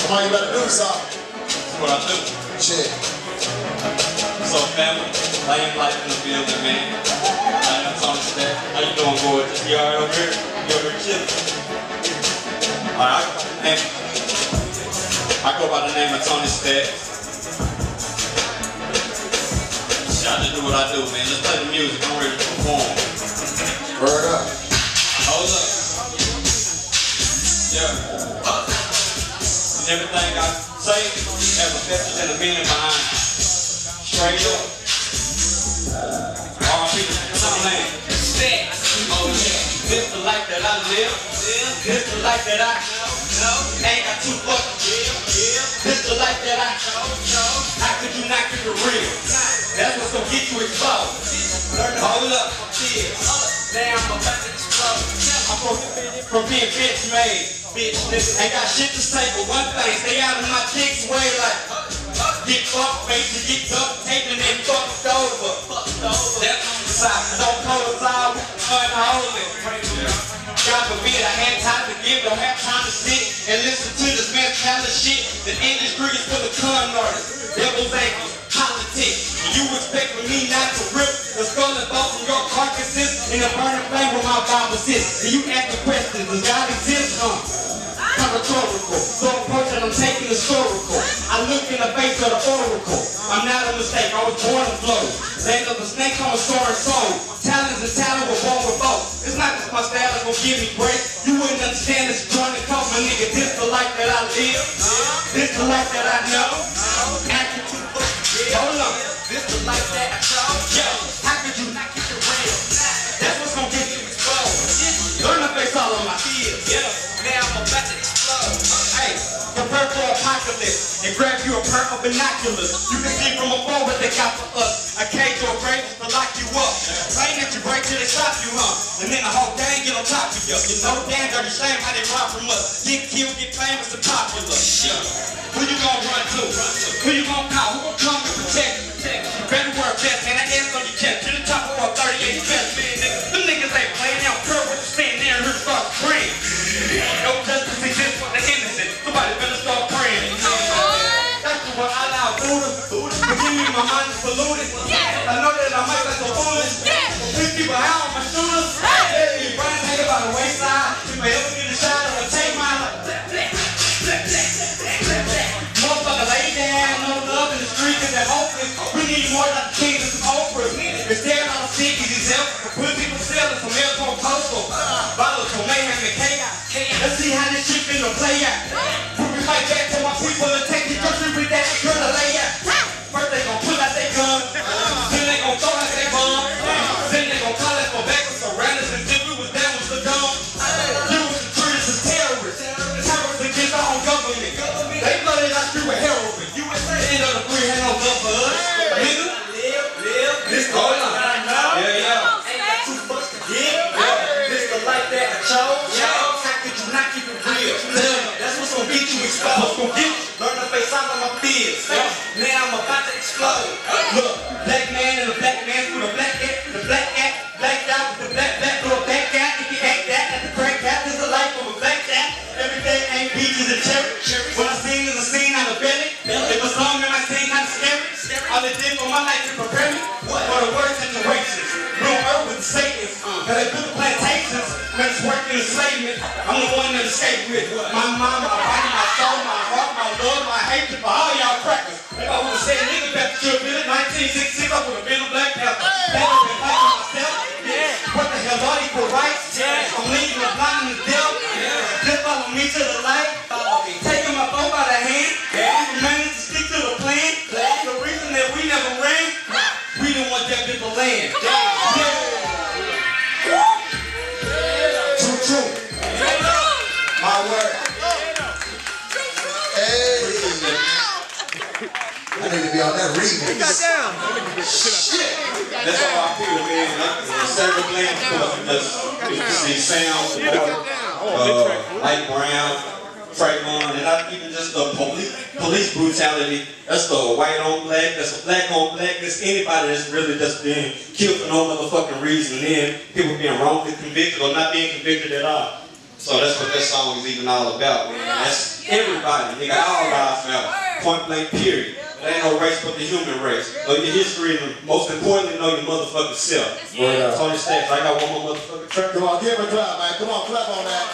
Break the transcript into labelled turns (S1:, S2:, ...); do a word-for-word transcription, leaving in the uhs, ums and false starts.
S1: Come on, you better do something.
S2: That's what I do.
S1: Shit.
S2: So family, lame life in the building, man. I am Tony Staxx. How you doing, gorgeous? You alright over here? You over here chilling? Alright, I, I go by the name of Tony Staxx. I just do what I do, man. Let's play the music. I'm ready to perform.
S1: Word up.
S2: Hold up. Yeah. Uh, and everything I say has a message and a meaning behind it. Straight up. All people, some name. Staxx. Oh yeah. This the life that I live. This the life that I know. Ain't got too fucking real. This the life that I know. How could you not keep it real? That's what's gonna get you exposed. Learn to hold up, chill. Now I'm about to explode. I'm prohibited from being bitch made. Bitch niggas ain't got shit to say but one thing. Stay out of my dick's way like get fucked, face to get duct taped and then fucked over. That's on the side. Don't call us all unholy. God forbid I had time to give, don't have time to sit and listen to this man's kind of shit. The industry is full of con artists, devil's angels, politics. You expect for me not to rip the skull and bones from your carcasses in a burning flame where my Bible sits. And you ask the question, does God exist? Huh? Rhetorical. So approach that I'm taking historical. I look in the face of the oracle. I'm not a mistake, I was born to flow. Land of the snake, I'm a soaring soul. Talents and talent were born with both. It's not just my style that's gonna give me grace. You wouldn't understand this trying to call my nigga. This the life that I live. This the life that I know. Acting too fucking hold on. This the life that I chose. Yo, how could you not keep it real? That's what's gonna get you exposed. Learn to face all of my fears. Yeah, now I'm about to explode. Hey, prepare for apocalypse and grab you a pair of binoculars. You can see from afar what they got for us. A cage or a grave to lock you up. Playing that you break till they stop you, huh? And then the whole gang get on top of you. You know damn dirty shame how they rob from us. Get killed, get famous and popular. Yeah. Who you gonna run to? Who you gonna call? Who gonna come and protect you? You better work best, man. That ass on your chest. To the top of a thirty-eight best, man. Them niggas ain't playing. They don't care what you saying there and here start praying. No justice exists for the innocent. Somebody better start praying. That's the one I allow Buddha. Forgive me, my mind is polluted. I know that I might like some foolish. These people out on my shooters. Hey, Brian, think about the wayside. You may ever get a shot or take mine like motherfucker, lay down, no love in the street, cause they're hopeless. We need more like the king and some Oprah. Instead, all the sickies is help for put people selling some airport postal. Bottles for mayhem and chaos. Let's see how this shit finna play out. Put me right back to my people and take the country with that girl to lay out. First they gon' pull out their gun, then they gon' throw out their bomb, then they gon' call us for backup surround us as if we was down with Saddam. You was the treaters as terrorists, terrorists against our own government. They flooded our street with heroin. U S A ain't no free, ain't no love for us. Nigga, live, live, this the life that I know. Yeah, yeah. Ain't got too much to give. This the life that I chose. How could you not keep it real? That's what's gonna get you exposed. Gonna get you. Learn to face all of my fears. Now I'm about to explode. Look, black man and a black man with a black hat, the black hat, blacked out with the black black or a black cat. If you act that, that's the crack cat. This is the life of a black cat. Every day ain't peaches and cherry. What I seen is a scene out of belly. If a song in my scene, not scary. All they did for my life to prepare me for the worst situations. Real earth with the Satans. Cause they built plantations. When it's working enslavement, I'm the one that escaped with my mama, my body, my soul, my heart, my love, my hatred for all y'all crackers. If I would have said nigga back to been in nineteen sixty-six, I would have been a black panther. That would have been fighting myself. What the hell are equal rights? I'm leaving the blind and the deaf. Just follow me to the light. Taking my phone by the hand. We managed to stick to the plan. The reason that we never ran, we didn't want that bit of land. True, true. My word.
S1: Hey. I need to be on that remix.
S3: He got down.
S1: Shit.
S2: That's how I feel, man. Like, several blame because you can see sound, uh, Mike Brown, Trayvon, and not even just the police, police brutality. That's the white on black, that's a black on black, that's anybody that's really just being killed for no motherfucking reason. Then people being wrongly convicted or not being convicted at all. So that's what that song is even all about, man. That's everybody, nigga, all lives matter. Point blank, period. There ain't no race but the human race. Know your history and most importantly, know your motherfucking self.
S1: Word up.
S2: Tony Staxx, I got one more motherfucking track.
S1: Come on, give him a clap, man. Come on, clap on that.